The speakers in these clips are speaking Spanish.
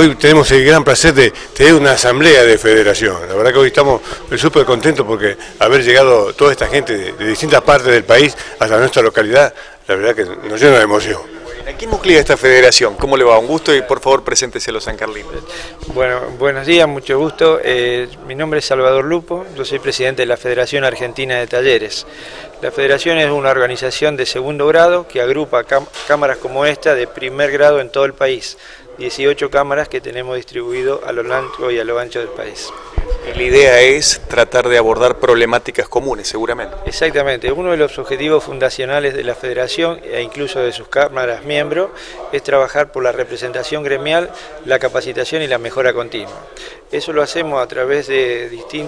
hoy tenemos el gran placer de tener una asamblea de federación. La verdad que hoy estamos súper contentos porque haber llegado toda esta gente de distintas partes del país hasta nuestra localidad, la verdad que nos llena de emoción. ¿En qué nuclea esta federación? ¿Cómo le va? Un gusto y por favor preséntese a los sancarlinos. Bueno, buenos días, mucho gusto. Mi nombre es Salvador Lupo, yo soy presidente de la Federación Argentina de Talleres. La federación es una organización de segundo grado que agrupa cámaras como esta de primer grado en todo el país. 18 cámaras que tenemos distribuido a lo largo y a lo ancho del país. Y la idea es tratar de abordar problemáticas comunes, seguramente. Exactamente, uno de los objetivos fundacionales de la federación e incluso de sus cámaras miembros es trabajar por la representación gremial, la capacitación y la mejora continua. Eso lo hacemos a través de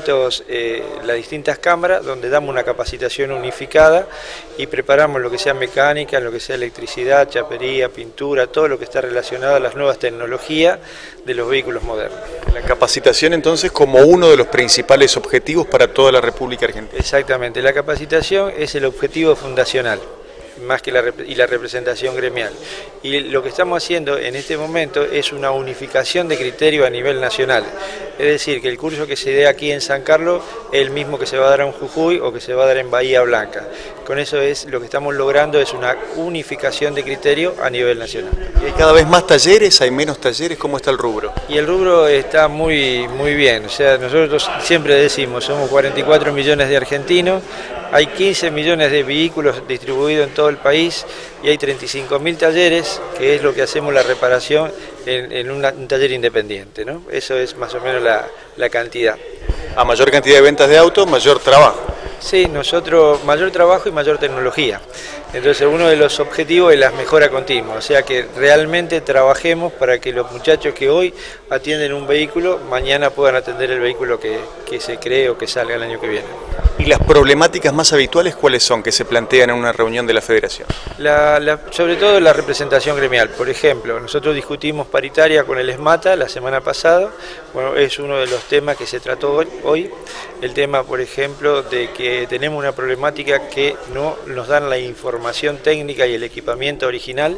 las distintas cámaras donde damos una capacitación unificada y preparamos lo que sea mecánica, lo que sea electricidad, chapería, pintura, todo lo que está relacionado a las nuevas tecnologías de los vehículos modernos. La capacitación entonces como uno de los principales objetivos para toda la República Argentina. Exactamente, la capacitación es el objetivo fundacional, más que la representación gremial. Y lo que estamos haciendo en este momento es una unificación de criterios a nivel nacional. Es decir, que el curso que se dé aquí en San Carlos es el mismo que se va a dar en Jujuy o que se va a dar en Bahía Blanca. Con eso lo que estamos logrando es una unificación de criterios a nivel nacional. ¿Y hay cada vez más talleres? ¿Hay menos talleres? ¿Cómo está el rubro? Y el rubro está muy bien. O sea, nosotros siempre decimos, somos 44 millones de argentinos, hay 15 millones de vehículos distribuidos en todo el país y hay 35.000 talleres, que es lo que hacemos la reparación en un taller independiente, ¿no? Eso es más o menos la cantidad. A mayor cantidad de ventas de autos, mayor trabajo. Sí, nosotros mayor trabajo y mayor tecnología. Entonces uno de los objetivos es la mejora continua, o sea que realmente trabajemos para que los muchachos que hoy atienden un vehículo, mañana puedan atender el vehículo que se cree o que salga el año que viene. ¿Y las problemáticas más habituales cuáles son que se plantean en una reunión de la federación? Sobre todo la representación gremial. Por ejemplo, nosotros discutimos paritaria con el ESMATA la semana pasada. Bueno, es uno de los temas que se trató hoy. El tema, por ejemplo, de que tenemos una problemática que no nos dan la información técnica y el equipamiento original.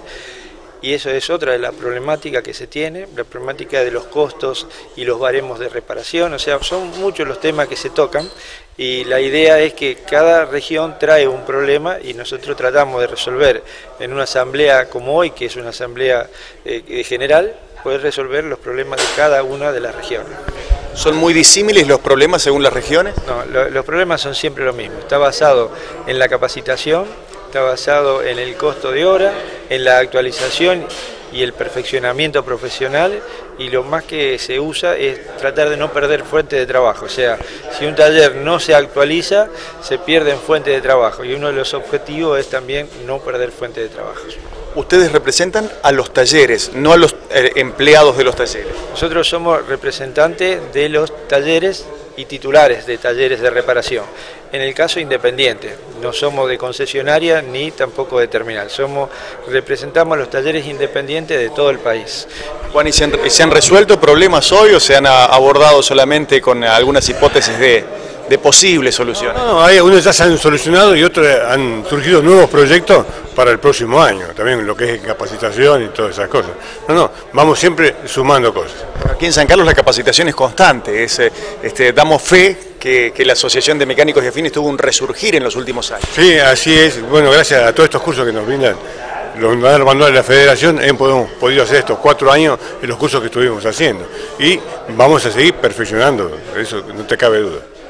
Y eso es otra de las problemáticas que se tiene, la problemática de los costos y los baremos de reparación, o sea, son muchos los temas que se tocan y la idea es que cada región trae un problema y nosotros tratamos de resolver en una asamblea como hoy, que es una asamblea general, poder resolver los problemas de cada una de las regiones. ¿Son muy disímiles los problemas según las regiones? No, los problemas son siempre lo mismo, está basado en la capacitación, está basado en el costo de hora, en la actualización y el perfeccionamiento profesional y lo más que se usa es tratar de no perder fuentes de trabajo, o sea, si un taller no se actualiza, se pierden fuentes de trabajo y uno de los objetivos es también no perder fuentes de trabajo. Ustedes representan a los talleres, no a los empleados de los talleres. Nosotros somos representantes de los talleres y titulares de talleres de reparación. En el caso independiente, no somos de concesionaria ni tampoco de terminal, representamos los talleres independientes de todo el país. Juan, ¿y se han resuelto problemas hoy o se han abordado solamente con algunas hipótesis de posibles soluciones? No, hay algunos ya se han solucionado y otros han surgido nuevos proyectos para el próximo año, también lo que es capacitación y todas esas cosas. No, vamos siempre sumando cosas. Aquí en San Carlos la capacitación es constante, damos fe que la Asociación de Mecánicos y Afines tuvo un resurgir en los últimos años. Sí, así es. Bueno, gracias a todos estos cursos que nos brindan los manuales de la Federación, hemos podido hacer estos 4 años en los cursos que estuvimos haciendo. Y vamos a seguir perfeccionando, eso no te cabe duda.